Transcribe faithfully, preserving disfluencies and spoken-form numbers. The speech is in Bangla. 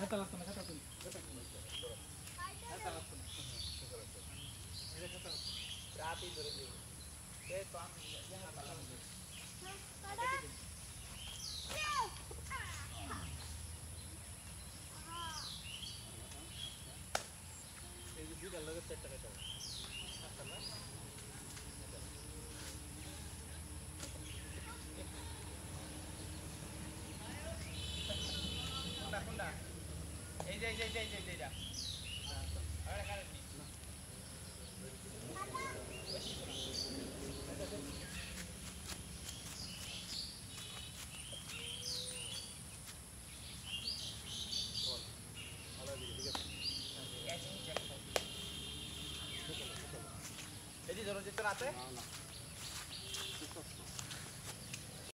খেতা লাগতো না খেতা তুমি খেতা লাগতো না এটা খেতা রাতই ধরে দিব এই তো আমি খেতা লাগতো এই যে দুইটা লাগে চারটা খেতা আচ্ছা না কোনটা কোনটা এই যে এই যে এই যে এই যে আরে কারে নি এই যে ধরো যে তোর আছে